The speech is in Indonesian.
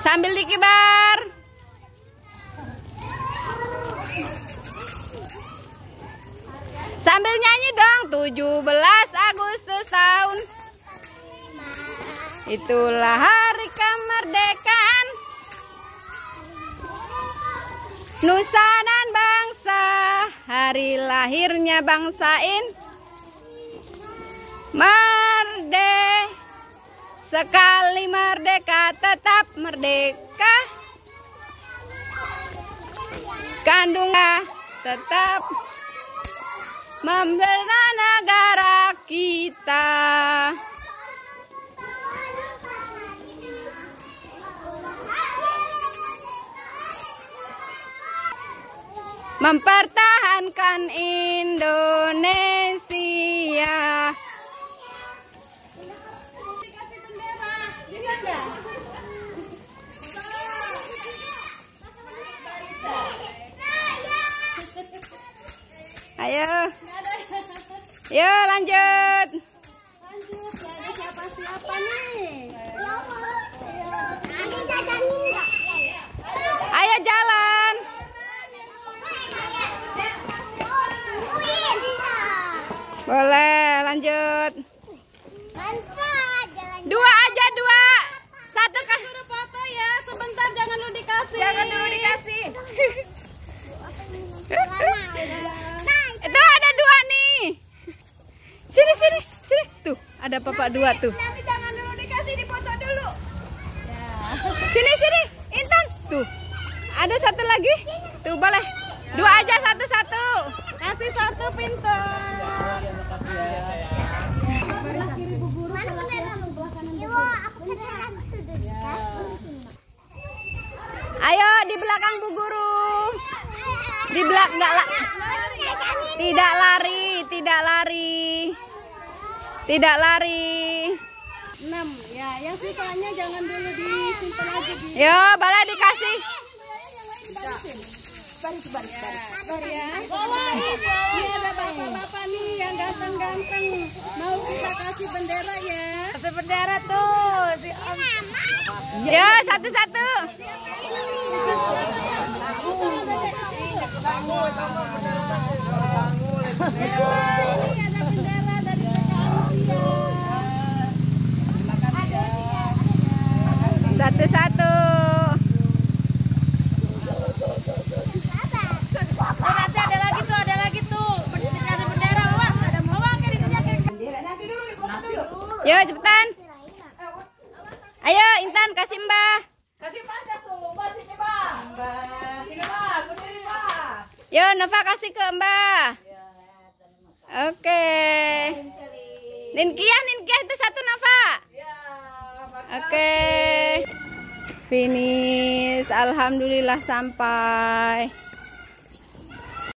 Sambil dikibar. Sambil nyanyi dong. 17 Agustus tahun. Itulah hari kemerdekaan Nusa dan bangsa, hari lahirnya bangsa ini. Sekali merdeka tetap merdeka. Kandungnya tetap membela negara kita. Mempertahankan Indonesia. Ayo, yuk lanjut. Siapa nih? Ayo jalan. Boleh lanjut. Dua aja, dua. Satu kah? Foto ya, sebentar jangan dulu dikasih. Jangan dulu dikasih. Itu ada dua nih. Sini, sini, sini. Tuh, ada papa dua tuh. Nanti jangan dulu dikasih, dipoto dulu. Sini, sini. Intan. Tuh, ada satu lagi. Tuh, boleh. Dua aja, satu-satu. Kasih satu pintar. Ayo di belakang Bu Guru. Di belakang tidak lari, tidak lari. Tidak lari. 6 ya, yang sisanya jangan dulu disimpan aja di. Yo, boleh dikasih. Sabar ya. Ini ada bapak-bapak nih yang ganteng-ganteng. Mau kita kasih bendera ya. Kasih bendera tuh. Yo, satu-satu. Satu-satu. Nanti ada lagi tuh. Ada bendera, awas, ada bawang kan itu Yo, cepetan. Ayo, Intan kasih Mbah. Kasih pada tuh, Mbak sini, Mbak. Sini, Mbak, berdiri, Mbak. Yo, Nova kasih ke Mbah. Oke. Ninkiah itu satu Nova. Oke. Finish. Alhamdulillah sampai.